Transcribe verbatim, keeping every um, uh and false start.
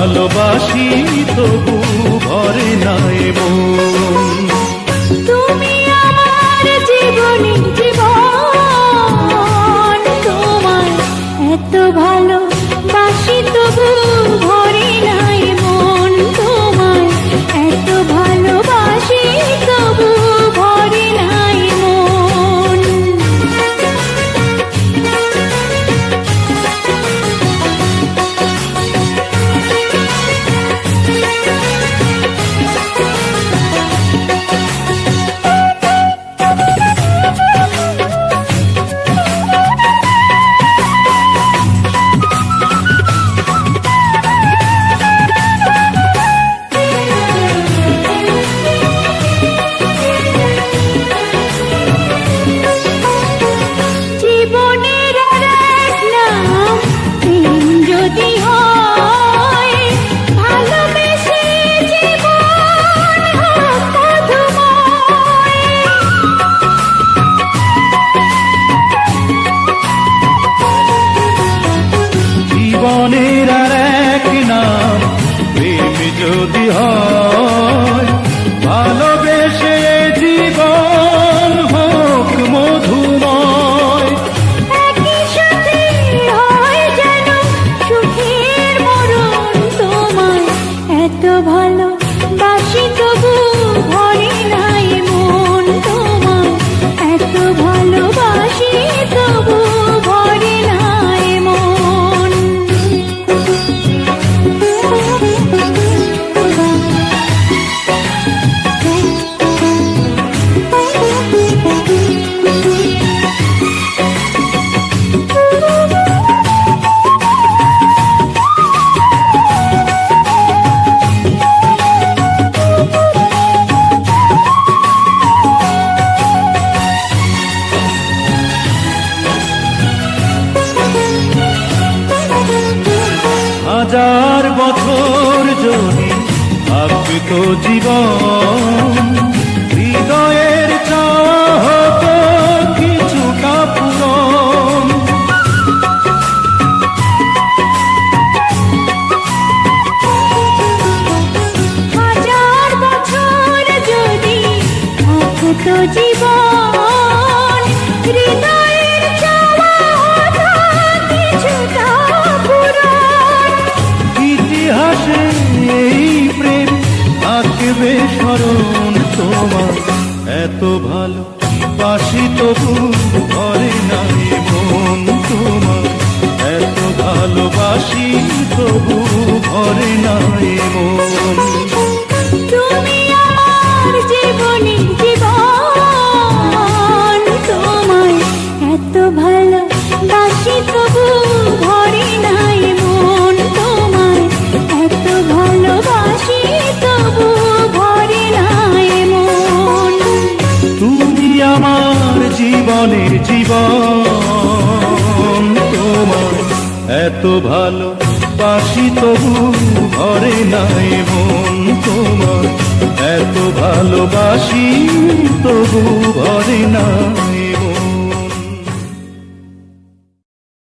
ভালোবাসি তবু ভরে নাই মন। তুমি আমার জীবনী জীবন, তোমায় এত ভালোবাসি তবু ভরে নাই মন, তোমায় এত ভালোবাসি তবু ভরে নাই মন। জীবনের আর এক নাম প্রেম যদি হয়, ভালোবেসে জীবন হোক মধুময়। একই সাথে হয় যেন সুখের মরণ, তোমায় এত ভালোবাসি তবু ভরে নাই মন, তোমায় এত ভালোবাসি তবু ভরে নাই মন। হাজার বছর যদি থাকবে তো জীবন, হৃদয়ের চাওয়া হতো কিছুটা পূরণ। হাজার বছর যদি থাকতো জীবন, হৃদয়ের চাওয়া হতো কিছুটা পূরণ। ইতিহাসে এই প্রেম থাকবে স্মরণ, তোমার এত ভালোবাসি তবু ভরে নাই মন, তোমার এত ভালোবাসি তবু ভরে নাই মন। তুমি আমার জীবনী জীবন, তোমায় এত ভালোবাসি তবু ভরে নাই মন, তোমায় এত ভালোবাসি তবু ভরে নাই মন। তুমি আমার জীবনের জীবন, তোমার এত ভালোবাসি তবু ভরে নাই মন, তোমার এত ভালোবাসি তবু ভরে না।